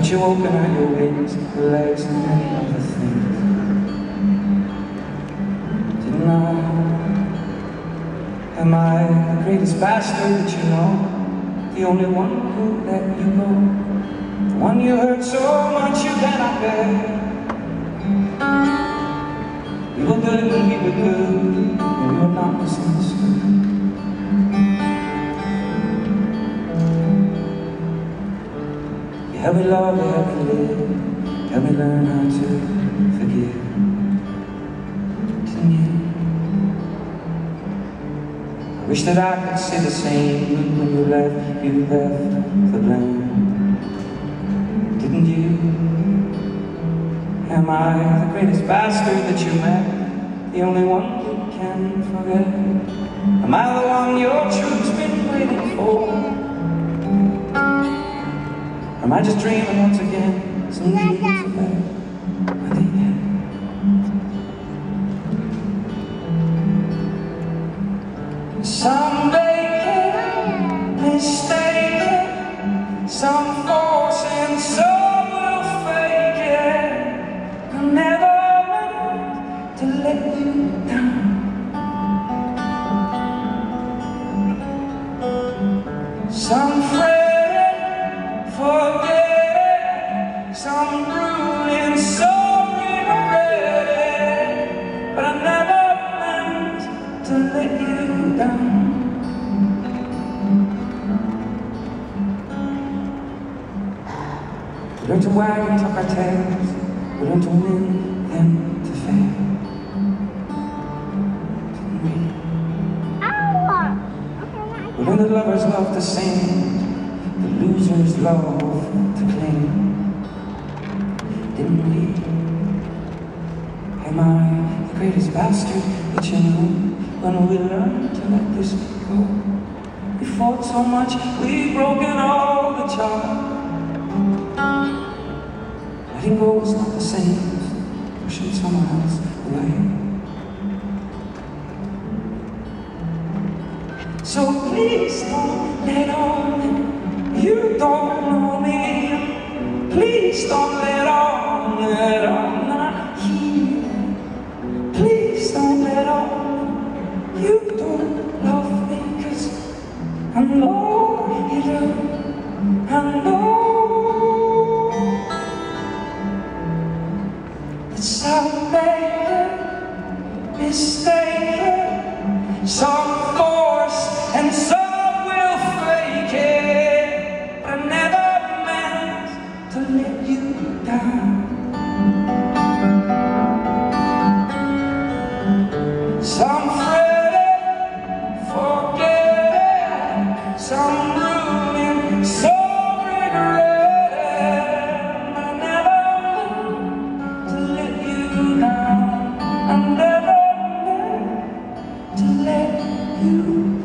Haven't you opened out your wings, your legs, and many other things? Didn't know? Am I the greatest bastard that you know? The only one who let you go? The one you hurt so much you cannot bear? We were good when we were good, and we were not misunderstood. Help me love, help me live, help me learn how to forgive. Didn't you? I wish that I could say the same. When you left the blame. Didn't you? Am I the greatest bastard that you met? The only one who can forget? Am I the one your truth's been waiting for? Am I just dreaming once again? Some dreams are better when they end. Some making mistaken, some forcing, some will fake it. I never meant to let you down. Some forget, some ruin, so regret, but I never meant to let you down. We learned to wag and tuck our tails, we learned to win, then to fail. Didn't we? We learned that lovers love to sing, the losers love to cling. Didn't we? Am I the greatest bastard that you know? When we learned to let this go, we fought so much, we've broken all the charm. Letting go is not the same as pushing someone else away. So please don't let on you don't know me. Please don't let on that I'm not here. Please don't let on you don't love me, 'cause I know you do. I know that some make a mistake, some force and some will fake it. I never meant to let you down. Some some ruin, so regret. I never meant to let you down. I never meant to let you